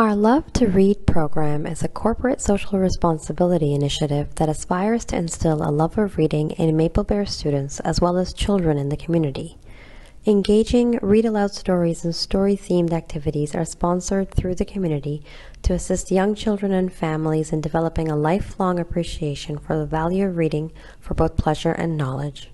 Our Love to Read program is a corporate social responsibility initiative that aspires to instill a love of reading in Maple Bear students as well as children in the community. Engaging read-aloud stories and story-themed activities are sponsored through the community to assist young children and families in developing a lifelong appreciation for the value of reading for both pleasure and knowledge.